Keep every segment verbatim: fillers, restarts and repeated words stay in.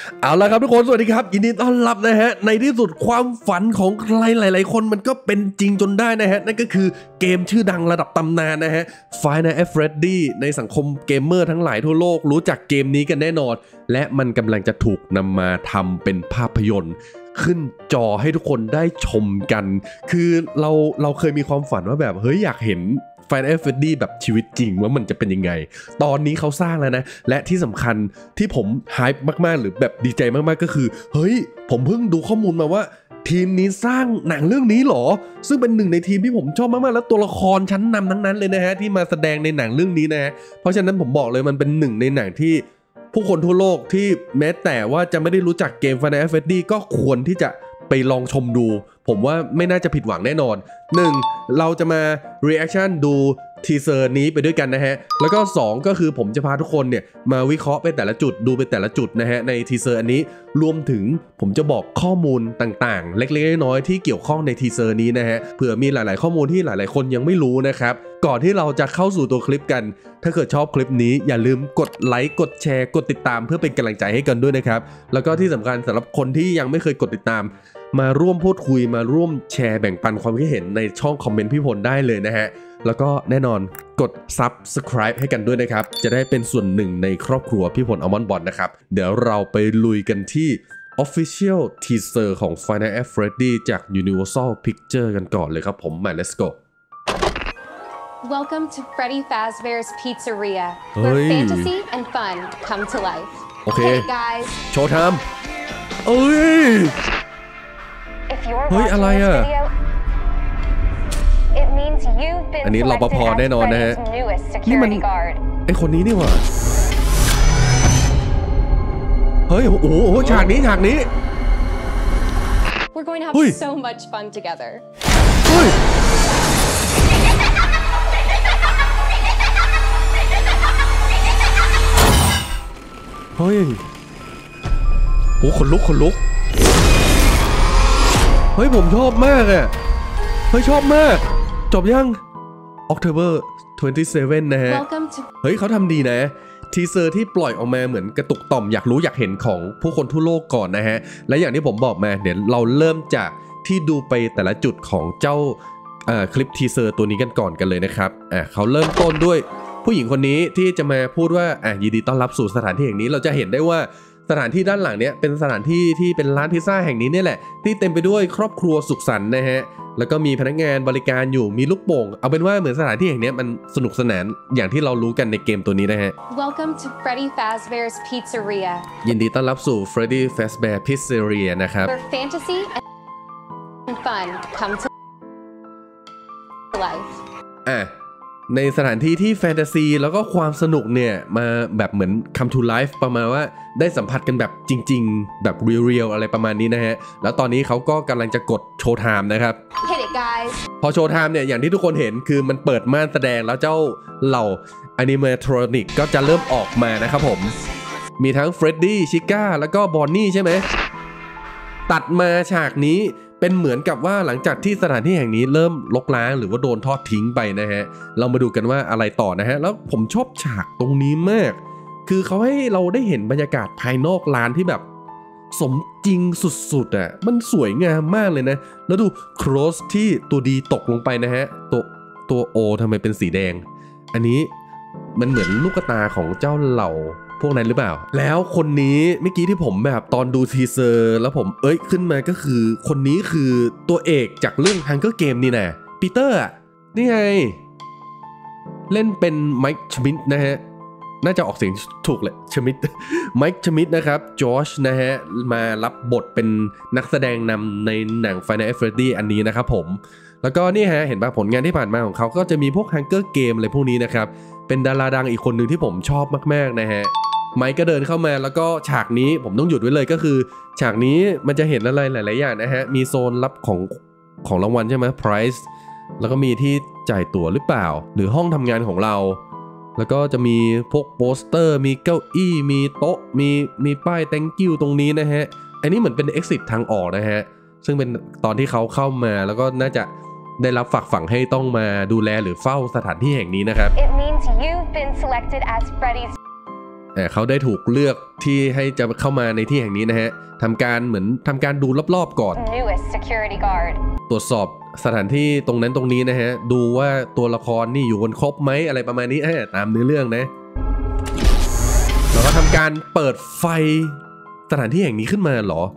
เอาละครับทุกคนสวัสดีครับยินดีต้อนรับนะฮะในที่สุดความฝันของใครหลายๆคนมันก็เป็นจริงจนได้นะฮะนั่นก็คือเกมชื่อดังระดับตำนานนะฮะ Five Nights at Freddy ในสังคมเกมเมอร์ทั้งหลายทั่วโลกรู้จักเกมนี้กันแน่นอนและมันกำลังจะถูกนำมาทำเป็นภาพยนตร์ขึ้นจอให้ทุกคนได้ชมกันคือเราเราเคยมีความฝันว่าแบบเฮ้ยอยากเห็นFive Nights at Freddy แบบชีวิตจริงว่ามันจะเป็นยังไงตอนนี้เขาสร้างแล้วนะและที่สำคัญที่ผมไฮป์มากๆหรือแบบดีใจมากๆก็คือเฮ้ยผมเพิ่งดูข้อมูลมาว่าทีมนี้สร้างหนังเรื่องนี้หรอซึ่งเป็นหนึ่งในทีมที่ผมชอบมากๆแล้วตัวละครชั้นนำทั้งนั้นเลยนะฮะที่มาแสดงในหนังเรื่องนี้นะฮะเพราะฉะนั้นผมบอกเลยมันเป็นหนึ่งในหนังที่ผู้คนทั่วโลกที่แม้แต่ว่าจะไม่ได้รู้จักเกม Five Nights at Freddy ก็ควรที่จะไปลองชมดูผมว่าไม่น่าจะผิดหวังแน่นอนหนึ่งเราจะมา reaction ดูทีเซอร์นี้ไปด้วยกันนะฮะแล้วก็สองก็คือผมจะพาทุกคนเนี่ยมาวิเคราะห์ไปแต่ละจุดดูไปแต่ละจุดนะฮะในทีเซอร์อันนี้รวมถึงผมจะบอกข้อมูลต่างๆเล็กๆน้อยๆที่เกี่ยวข้องในทีเซอร์นี้นะฮะเผื่อมีหลายๆข้อมูลที่หลายๆคนยังไม่รู้นะครับก่อนที่เราจะเข้าสู่ตัวคลิปกันถ้าเกิดชอบคลิปนี้อย่าลืมกดไลค์กดแชร์กดติดตามเพื่อเป็นกำลังใจให้กันด้วยนะครับแล้วก็ที่สำคัญสำหรับคนที่ยังไม่เคยกดติดตามมาร่วมพูดคุยมาร่วมแชร์แบ่งปันความคิดเห็นในช่องคอมเมนต์พี่พลได้เลยนะฮะแล้วก็แน่นอนกด Subscribe ให้กันด้วยนะครับจะได้เป็นส่วนหนึ่งในครอบครัวพี่พลอัลมอนด์บอลนะครับเดี๋ยวเราไปลุยกันที่ Official Teaser ของ Five Nights at Freddy จาก Universal Pictures กันก่อนเลยครับผมมา Let's go Welcome to Freddy Fazbear's Pizzeria where fantasy and fun come to life โอเค Hey guys โชว์ไทม์เอ้ยเฮ้ยอะไรอ่ะอันนี้รปภแน่นอนนะฮะนี่มันไอคนนี้นี่หว่าเฮ้ยโอ้โหฉากนี้ฉากนี้ We're going to have so much fun together เฮ้ยเฮ้ยโอ้ขนลุกขนลุกเฮ้ยผมชอบมากอ่ะเฮ้ยชอบมากจบยัง October ยี่สิบเจ็ดนะฮะเฮ้ยเขาทำดีนะทีเซอร์ที่ปล่อยออกมาเหมือนกระตุกต่อมอยากรู้อยากเห็นของผู้คนทั่วโลกก่อนนะฮะและอย่างที่ผมบอกมาเดี๋ยวเราเริ่มจากที่ดูไปแต่ละจุดของเจ้าคลิปทีเซอร์ตัวนี้กันก่อนกันเลยนะครับอ่ะเขาเริ่มต้นด้วยผู้หญิงคนนี้ที่จะมาพูดว่าอ่ะยินดีต้อนรับสู่สถานที่แห่งนี้เราจะเห็นได้ว่าสถานที่ด้านหลังเนี้ยเป็นสถานที่ที่เป็นร้านพิซซ่าแห่งนี้เนี่ยแหละที่เต็มไปด้วยครอบครัวสุขสันต์นะฮะแล้วก็มีพนักงานบริการอยู่มีลูกโป่งเอาเป็นว่าเหมือนสถานที่แห่งนี้มันสนุกสนานอย่างที่เรารู้กันในเกมตัวนี้นะฮะ Welcome to Freddy Fazbear's Pizzeria ยินดีต้อนรับสู่ Freddy Fazbear Pizzeria นะครับ where fantasy and fun come to life อ่ะในสถานที่ที่แฟนตาซีแล้วก็ความสนุกเนี่ยมาแบบเหมือน come to life ประมาณว่าได้สัมผัสกันแบบจริงๆแบบเรียลๆอะไรประมาณนี้นะฮะแล้วตอนนี้เขาก็กำลังจะกดโชว์ไทม์นะครับ Hit it guys พอโชว์ไทม์เนี่ยอย่างที่ทุกคนเห็นคือมันเปิดม่านแสดงแล้วเจ้าเหล่าแอนิเมทรอนิกก็จะเริ่มออกมานะครับผมมีทั้งเฟรดดี้ชิก้าแล้วก็บอนนี่ใช่ไหมตัดมาฉากนี้เป็นเหมือนกับว่าหลังจากที่สถานที่แห่งนี้เริ่มรกร้างหรือว่าโดนทอดทิ้งไปนะฮะเรามาดูกันว่าอะไรต่อนะฮะแล้วผมชอบฉากตรงนี้มากคือเขาให้เราได้เห็นบรรยากาศภายนอกร้านที่แบบสมจริงสุดๆอ่ะมันสวยงามมากเลยนะแล้วดูโครสที่ตัวดีตกลงไปนะฮะตัวตัวโอทำไมเป็นสีแดงอันนี้มันเหมือนลูกตาของเจ้าเหล่าพวกนั้นหรือเปล่าแล้วคนนี้เมื่อกี้ที่ผมแบบตอนดูทีเซอร์แล้วผมเอ้ยขึ้นมาก็คือคนนี้คือตัวเอกจากเรื่อง Hunger Game นี่นะปีเตอร์อ่ะนี่ไงเล่นเป็นไมค์ชมิดนะฮะน่าจะออกเสียงถูกเลยชมิดไมค์ชมิดนะครับจอชนะฮะมารับบทเป็นนักแสดงนำในหนัง Five Nights at Freddy อันนี้นะครับผมแล้วก็นี่ฮะเห็นป่ะผลงานที่ผ่านมาของเขาก็จะมีพวก Hunger Game อะไรพวกนี้นะครับเป็นดาราดังอีกคนหนึ่งที่ผมชอบมากๆนะฮะไมค์ก็เดินเข้ามาแล้วก็ฉากนี้ผมต้องหยุดไว้เลยก็คือฉากนี้มันจะเห็นอะไรหลายๆอย่างนะฮะมีโซนรับของของรางวัลใช่ไหม prize แล้วก็มีที่จ่ายตั๋วหรือเปล่าหรือห้องทำงานของเราแล้วก็จะมีพวกโปสเตอร์มีเก้าอี้มีโต๊ะมีมีป้าย thank you ตรงนี้นะฮะอันนี้เหมือนเป็น exit ทางออกนะฮะซึ่งเป็นตอนที่เขาเข้ามาแล้วก็น่าจะได้รับฝากฝังให้ต้องมาดูแลหรือเฝ้าสถานที่แห่งนี้นะครับ It means you've been selected as Freddy's เขาได้ถูกเลือกที่ให้จะเข้ามาในที่แห่งนี้นะฮะทำการเหมือนทำการดูรอบๆก่อน Newest security guard ตรวจสอบสถานที่ตรงนั้นตรงนี้นะฮะดูว่าตัวละครนี่อยู่กันครบไหมอะไรประมาณนี้ตามเนื้อเรื่องนะแล้วก็ทำการเปิดไฟสถานที่แห่งนี้ขึ้นมาเหรอ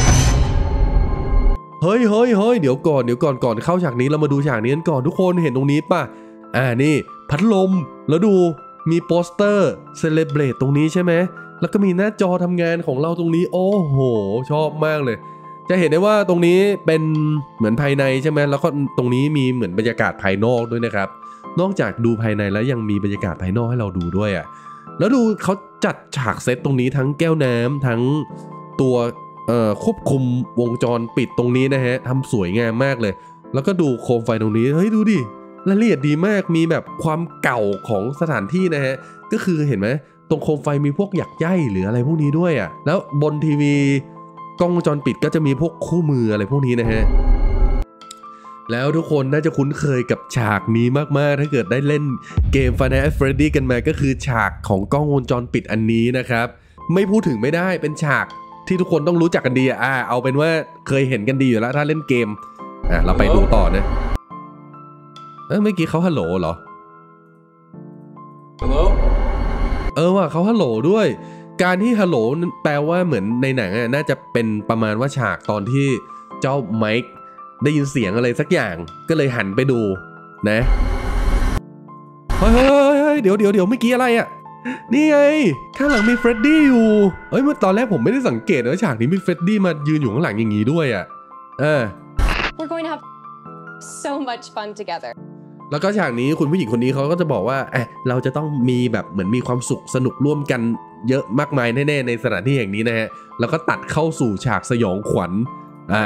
เฮ้ยเฮ้ยเฮ้ยเดี๋ยวก่อนเดี๋ยวก่อนก่อนเข้าฉากนี้เรามาดูฉากนี้กันก่อนทุกคนเห็นตรงนี้ป่ะอ่านี่พัดลมแล้วดูมีโปสเตอร์เซเลบรตตรงนี้ใช่ไหมแล้วก็มีหน้าจอทำงานของเราตรงนี้โอ้โหชอบมากเลยจะเห็นได้ว่าตรงนี้เป็นเหมือนภายในใช่ไหมแล้วก็ตรงนี้มีเหมือนบรรยากาศภายนอกด้วยนะครับนอกจากดูภายในแล้วยังมีบรรยากาศภายนอกให้เราดูด้วยอ่ะแล้วดูเขาจัดฉากเซตตรงนี้ทั้งแก้วน้ำทั้งตัวเอ่อควบคุมวงจรปิดตรงนี้นะฮะทำสวยงามมากเลยแล้วก็ดูโคมไฟตรงนี้เฮ้ยดูดิรายละเอียดดีมากมีแบบความเก่าของสถานที่นะฮะก็คือเห็นไหมตรงโคมไฟมีพวกหยักใยหรืออะไรพวกนี้ด้วยอ่ะแล้วบนทีวีกล้องวงจรปิดก็จะมีพวกคู่มืออะไรพวกนี้นะฮะแล้วทุกคนน่าจะคุ้นเคยกับฉากนี้มากๆถ้าเกิดได้เล่นเกม Five Nights at Freddy's กันมาก็คือฉากของกล้องวงจรปิดอันนี้นะครับไม่พูดถึงไม่ได้เป็นฉากที่ทุกคนต้องรู้จักกันดีอ่ะเอาเป็นว่าเคยเห็นกันดีอยู่แล้วถ้าเล่นเกมอ่ะเราไปดูต่อนะเออเมื่อกี้เขาฮัลโหลเหรอฮัลโหลเออว่ะเขาฮัลโหลด้วยการที่ฮัลโหลแปลว่าเหมือนในหนังอ่ะน่าจะเป็นประมาณว่าฉากตอนที่เจ้าไมค์ได้ยินเสียงอะไรสักอย่างก็เลยหันไปดูนะเฮ้ยเฮ้ยเดี๋ยวเดี๋ยวเดี๋ยวเมื่อกี้อะไรอ่ะนี่ไงข้างหลังมีเฟรดดี้อยู่เฮ้ยเมื่อตอนแรกผมไม่ได้สังเกตว่าฉากนี้มีเฟรดดี้มายืนอยู่ข้างหลังอย่างนี้ด้วยอ่ะเออ We're going to have so much fun together แล้วก็ฉากนี้คุณผู้หญิงคนนี้เขาก็จะบอกว่าเอ๊ะเราจะต้องมีแบบเหมือนมีความสุขสนุกร่วมกันเยอะมากมายแน่ๆในสถานที่แห่งนี้นะฮะแล้วก็ตัดเข้าสู่ฉากสยองขวัญอ่า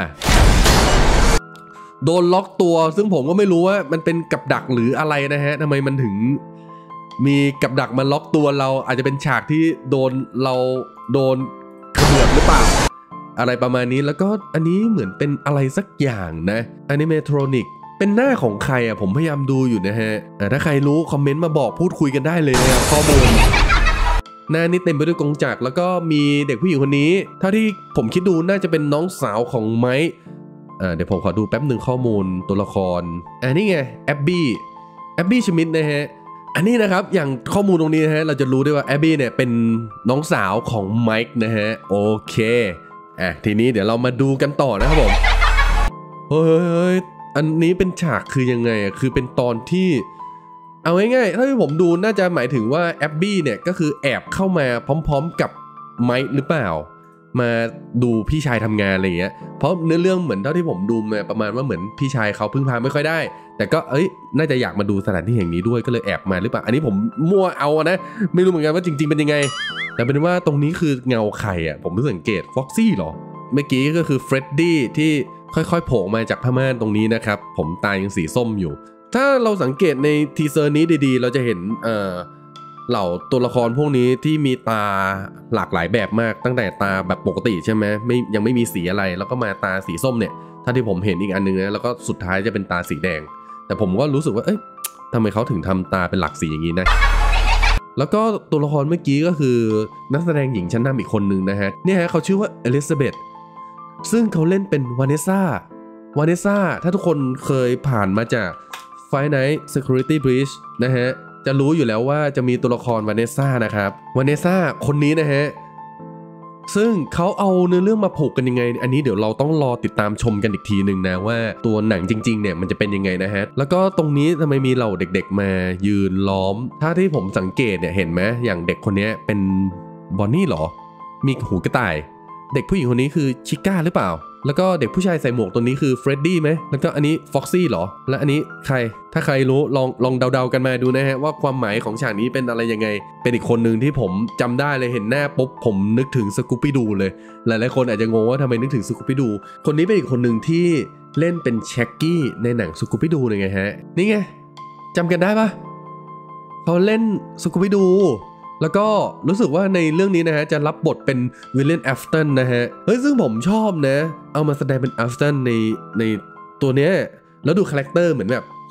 โดนล็อกตัวซึ่งผมก็ไม่รู้ว่ามันเป็นกับดักหรืออะไรนะฮะทำไมมันถึงมีกับดักมาล็อกตัวเราอาจจะเป็นฉากที่โดนเราโดนเขมือบหรือเปล่าอะไรประมาณนี้แล้วก็อันนี้เหมือนเป็นอะไรสักอย่างนะอนิเมทรอนิกเป็นหน้าของใครอ่ะผมพยายามดูอยู่นะฮะถ้าใครรู้คอมเมนต์มาบอกพูดคุยกันได้เลยนะครับข้อมูลหน้านี้เต็มไปด้วยกงจักรแล้วก็มีเด็กผู้หญิงคนนี้เท่าที่ผมคิดดูน่าจะเป็นน้องสาวของไมค์อ่าเดี๋ยวผมขอดูแป๊บหนึ่งข้อมูลตัวละครอ่านี่ไงแอบบี้แอบบี้ชมิดนะฮะอันนี้นะครับอย่างข้อมูลตรงนี้นะฮะเราจะรู้ได้ว่าแอบบี้เนี่ยเป็นน้องสาวของไมค์นะฮะโอเคอ่ะทีนี้เดี๋ยวเรามาดูกันต่อนะครับผมเฮ้ยอันนี้เป็นฉากคือยังไงอ่ะคือเป็นตอนที่เอาง่ายๆถ้าที่ผมดูน่าจะหมายถึงว่าแอบบี้เนี่ยก็คือแอบเข้ามาพร้อมๆกับไมค์หรือเปล่ามาดูพี่ชายทำงานอะไรอย่างเงี้ยเพราะเนื้อเรื่องเหมือนเท่าที่ผมดูมาประมาณว่าเหมือนพี่ชายเขาพึ่งพาไม่ค่อยได้แต่ก็เอ้ยน่าจะอยากมาดูสถานที่แห่งนี้ด้วยก็เลยแอบมาหรือเปล่าอันนี้ผมมั่วเอานะไม่รู้เหมือนกันว่าจริงๆเป็นยังไงแต่เป็นว่าตรงนี้คือเงาใครอ่ะผมไม่สังเกตฟ็อกซี่หรอเมื่อกี้ก็คือเฟรดดี้ที่ค่อยๆโผล่มาจากผ้าม่านตรงนี้นะครับผมตายังสีส้มอยู่ถ้าเราสังเกตในทีเซอร์นี้ดีๆเราจะเห็นเอ่อเหล่าตัวละครพวกนี้ที่มีตาหลากหลายแบบมากตั้งแต่ตาแบบปกติใช่ไหมไม่ยังไม่มีสีอะไรแล้วก็มาตาสีส้มเนี่ยถ้าที่ผมเห็นอีกอันนึงนะแล้วก็สุดท้ายจะเป็นตาสีแดงแต่ผมก็รู้สึกว่าเอ้ยทำไมเขาถึงทำตาเป็นหลักสีอย่างนี้นะแล้วก็ตัวละครเมื่อกี้ก็คือนักแสดงหญิงชั้นนำอีกคนนึงนะฮะเนี่ยฮะเขาชื่อว่าอลิซาเบธซึ่งเขาเล่นเป็นวานิซ่าวานิซ่าถ้าทุกคนเคยผ่านมาจาก Five Nights Security Breach นะฮะจะรู้อยู่แล้วว่าจะมีตัวละครวานิซ่านะครับวานิซ่าคนนี้นะฮะซึ่งเขาเอาเนื้อเรื่องมาผูกกันยังไงอันนี้เดี๋ยวเราต้องรอติดตามชมกันอีกทีหนึ่งนะว่าตัวหนังจริงๆเนี่ยมันจะเป็นยังไงนะฮะแล้วก็ตรงนี้ทำไมมีเหล่าเด็กๆมายืนล้อมถ้าที่ผมสังเกตเนี่ยเห็นไหมอย่างเด็กคนนี้เป็นบอนนี่หรอมีหูกระต่ายเด็กผู้หญิงคนนี้คือชิก้าหรือเปล่าแล้วก็เด็กผู้ชายใส่หมวกตัวนี้คือเฟรดดี้ไหมแล้วก็อันนี้ฟ็อกซี่หรอและอันนี้ใครถ้าใครรู้ลองลองเดาๆกันมาดูนะฮะว่าความหมายของฉากนี้เป็นอะไรยังไงเป็นอีกคนหนึ่งที่ผมจำได้เลยเห็นหน้าปุ๊บผมนึกถึงสกูปปี้ดูเลยหลายๆคนอาจจะงงว่าทำไมนึกถึงสกูปปี้ดูคนนี้เป็นอีกคนหนึ่งที่เล่นเป็นแช็กกี้ในหนังสกูปปี้ดูเลยไงฮะนี่ไงจำกันได้ปะเขาเล่นสกูปปี้ดูแล้วก็รู้สึกว่าในเรื่องนี้นะฮะจะรับบทเป็นวิลเลียนแอฟตันนะฮะเฮ้ยซึ่งผมชอบนะเอามาแสดงเป็นแอฟตันในในตัวเนี้ยแล้วดูคาแรคเตอร์เหมือนแบบ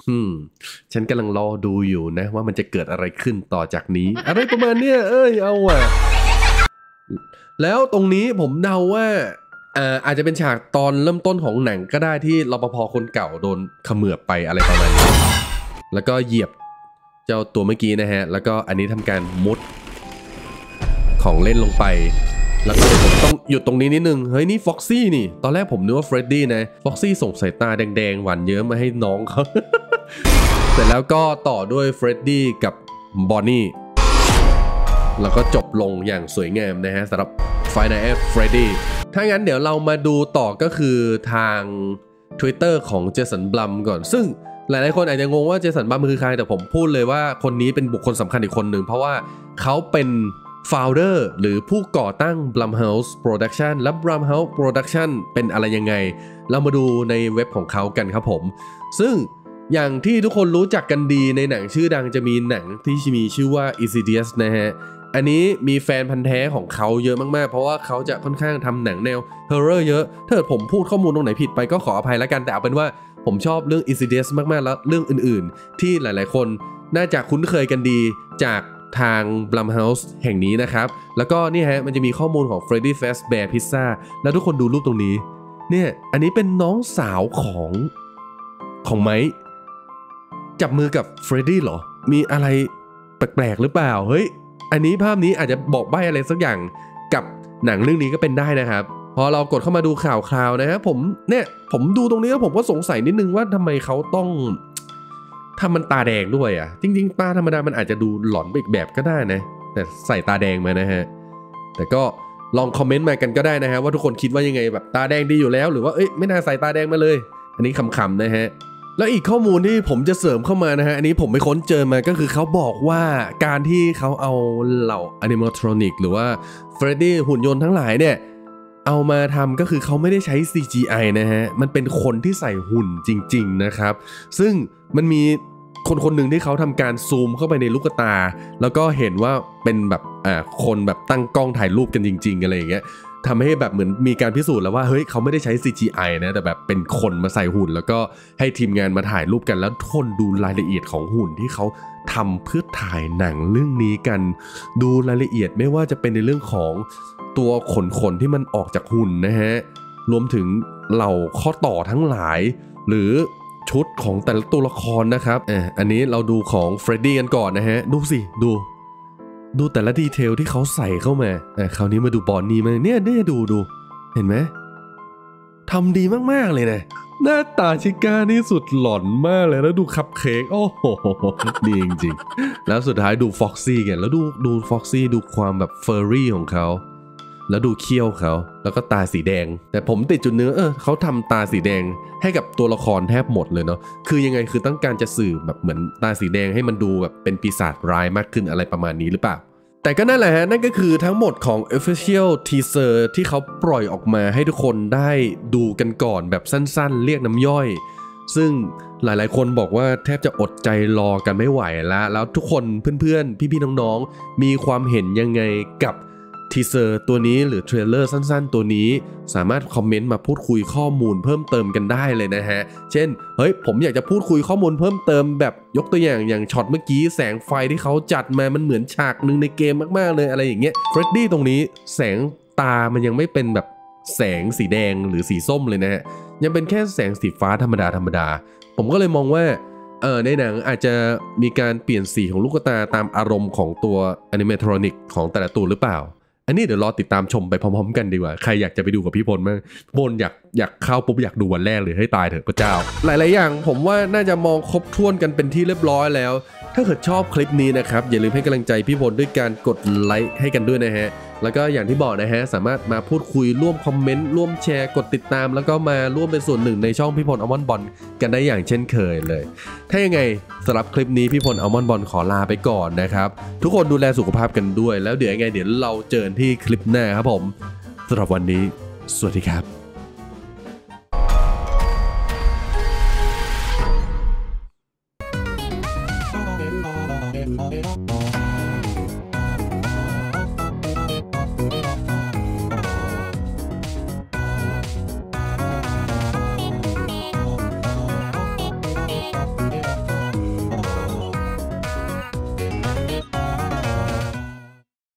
อืมฉันกำลังรอดูอยู่นะว่ามันจะเกิดอะไรขึ้นต่อจากนี้ อะไรประมาณเนี้ยเอ้ยเอาอ่ะแล้วตรงนี้ผมเดาว่าอ่าอาจจะเป็นฉากตอนเริ่มต้นของหนังก็ได้ที่รปภคนเก่าโดนเขมือบไปอะไรประมาณนี้แล้วก็เหยียบเจ้าตัวเมื่อกี้นะฮะแล้วก็อันนี้ทำการมุดของเล่นลงไปแล้วก็ผมต้องหยุดตรงนี้นิดนึงเฮ้ยนี่ฟ็อกซี่นี่ตอนแรกผมนึกว่าเฟรดดี้นะฟ็อกซี่ส่งสายตาแดงๆหวานเยิ้มมาให้น้องเขา เสร็จแล้วก็ต่อด้วยเฟรดดี้กับบอนนี่แล้วก็จบลงอย่างสวยงามนะฮะสำหรับ Five Nights at Freddy ถ้างั้นเดี๋ยวเรามาดูต่อก็คือทาง Twitter ของเจสันบลัมก่อนซึ่งหลายๆคนอาจจะงงว่าเจสันบลัมคือใครแต่ผมพูดเลยว่าคนนี้เป็นบุคคลสำคัญอีกคนหนึ่งเพราะว่าเขาเป็น founder หรือผู้ก่อตั้ง Blumhouse Production และ Blumhouse Production เป็นอะไรยังไงเรามาดูในเว็บของเขากันครับผมซึ่งอย่างที่ทุกคนรู้จักกันดีในหนังชื่อดังจะมีหนังที่มีชื่อว่า Insidious นะฮะอันนี้มีแฟนพันธุ์แท้ของเขาเยอะมากๆเพราะว่าเขาจะค่อนข้างทำหนังแนว horror เยอะถ้าเกิดผมพูดข้อมูลตรงไหนผิดไปก็ขออภัยแล้วกันแต่เอาเป็นว่าผมชอบเรื่อง Insidious มากๆแล้วเรื่องอื่นๆที่หลายๆคนน่าจะคุ้นเคยกันดีจากทาง Blumhouse แห่งนี้นะครับแล้วก็นี่ฮะมันจะมีข้อมูลของ Freddy Fazbear Pizza แล้วทุกคนดูรูปตรงนี้เนี่ยอันนี้เป็นน้องสาวของของไมค์จับมือกับเฟรดดี้เหรอมีอะไรแปลกๆหรือเปล่าเฮ้ยอันนี้ภาพนี้อาจจะบอกใบ้อะไรสักอย่างกับหนังเรื่องนี้ก็เป็นได้นะครับพอเรากดเข้ามาดูข่าวคราวนะฮะผมเนี่ยผมดูตรงนี้แล้วผมก็สงสัยนิดนึงว่าทำไมเขาต้องทำมันตาแดงด้วยอ่ะจริงๆตาธรรมดามันอาจจะดูหลอนไปอีกแบบก็ได้นะแต่ใส่ตาแดงมานะฮะแต่ก็ลองคอมเมนต์มากันก็ได้นะฮะว่าทุกคนคิดว่ายังไงแบบตาแดงดีอยู่แล้วหรือว่าเอ้ยไม่น่าใส่ตาแดงมาเลยอันนี้ขำๆนะฮะแล้วอีกข้อมูลที่ผมจะเสริมเข้ามานะฮะอันนี้ผมไปค้นเจอมาก็คือเขาบอกว่าการที่เขาเอาเหล่า animatronic หรือว่า Freddy หุ่นยนต์ทั้งหลายเนี่ยเอามาทำก็คือเขาไม่ได้ใช้ ซี จี ไอ นะฮะมันเป็นคนที่ใส่หุ่นจริงๆนะครับซึ่งมันมีคนคนหนึ่งที่เขาทำการซูมเข้าไปในลูกตาแล้วก็เห็นว่าเป็นแบบอ่าคนแบบตั้งกล้องถ่ายรูปกันจริงๆอะไรอย่างเงี้ยทำให้แบบเหมือนมีการพิสูจน์แล้วว่าเฮ้ยเขาไม่ได้ใช้ ซี จี ไอ นะแต่แบบเป็นคนมาใส่หุ่นแล้วก็ให้ทีมงานมาถ่ายรูปกันแล้วทนดูรายละเอียดของหุ่นที่เขาทำเพื่อถ่ายหนังเรื่องนี้กันดูรายละเอียดไม่ว่าจะเป็นในเรื่องของตัวขนขนที่มันออกจากหุ่นนะฮะรวมถึงเหล่าข้อต่อทั้งหลายหรือชุดของแต่ละตัวละครนะครับอ่ะอันนี้เราดูของเฟรดดี้กันก่อนนะฮะดูสิดูดูแต่ละดีเทลที่เขาใส่เข้ามาอ่ะคราวนี้มาดูบอนนี่มาเนี่ยเนี่ยดูดูเห็นไหมทำดีมากๆเลยนะหน้าตาชิก้านี่สุดหลอนมากเลยแล้วดูคัพเค้กโอ้โหดีจริงๆแล้วสุดท้ายดูฟ็อกซี่กันแล้วดูดูฟ็อกซี่ดูความแบบเฟอร์รี่ของเขาแล้วดูเขี้ยวเขาแล้วก็ตาสีแดงแต่ผมติดจุดเนื้อเออเขาทำตาสีแดงให้กับตัวละครแทบหมดเลยเนาะคือยังไงคือต้องการจะสื่อแบบเหมือนตาสีแดงให้มันดูแบบเป็นปีศาจร้ายมากขึ้นอะไรประมาณนี้หรือเปล่าแต่ก็นั่นแหละฮะนั่นก็คือทั้งหมดของ Official Teaser ที่เขาปล่อยออกมาให้ทุกคนได้ดูกันก่อนแบบสั้นๆเรียกน้ำย่อยซึ่งหลายๆคนบอกว่าแทบจะอดใจรอกันไม่ไหวแล้วแล้วทุกคนเพื่อนๆพี่ๆน้องๆมีความเห็นยังไงกับทีเซอร์ตัวนี้หรือเทรลเลอร์สั้นๆตัวนี้สามารถคอมเมนต์มาพูดคุยข้อมูลเพิ่มเติมกันได้เลยนะฮะเช่นเฮ้ยผมอยากจะพูดคุยข้อมูลเพิ่มเติมแบบยกตัวอย่างอย่างช็อตเมื่อกี้แสงไฟที่เขาจัดมามันเหมือนฉากหนึ่งในเกมมากๆเลยอะไรอย่างเงี้ยเฟรดดี้ตรงนี้แสงตามันยังไม่เป็นแบบแสงสีแดงหรือสีส้มเลยนะฮะยังเป็นแค่แสงสีฟ้าธรรมดาธรรมดาผมก็เลยมองว่าเออในหนังอาจจะมีการเปลี่ยนสีของลูกตาตามอารมณ์ของตัวแอนิเมทรอนิกของแต่ละตัวหรือเปล่าอันนี้เดี๋ยวรอติดตามชมไปพร้อมๆกันดีกว่าใครอยากจะไปดูกับพี่พลมั้งพลอยากอยากเข้าปุ๊บอยากดูวันแรกเลยให้ตายเถอะพระเจ้าหลายๆอย่างผมว่าน่าจะมองครบถ้วนกันเป็นที่เรียบร้อยแล้วถ้าเกิดชอบคลิปนี้นะครับอย่าลืมให้กำลังใจพี่พลด้วยการกดไลค์ให้กันด้วยนะฮะแล้วก็อย่างที่บอกนะฮะสามารถมาพูดคุยร่วมคอมเมนต์ร่วมแชร์กดติดตามแล้วก็มาร่วมเป็นส่วนหนึ่งในช่องพี่พลอัลมอนด์บอลกันได้อย่างเช่นเคยเลยถ้ายังไงสำหรับคลิปนี้พี่พลอัลมอนด์บอลขอลาไปก่อนนะครับทุกคนดูแลสุขภาพกันด้วยแล้วเดี๋ยวยังไงเดี๋ยวเราเจอกันที่คลิปหน้าครับผมสำหรับวันนี้สวัสดีครับ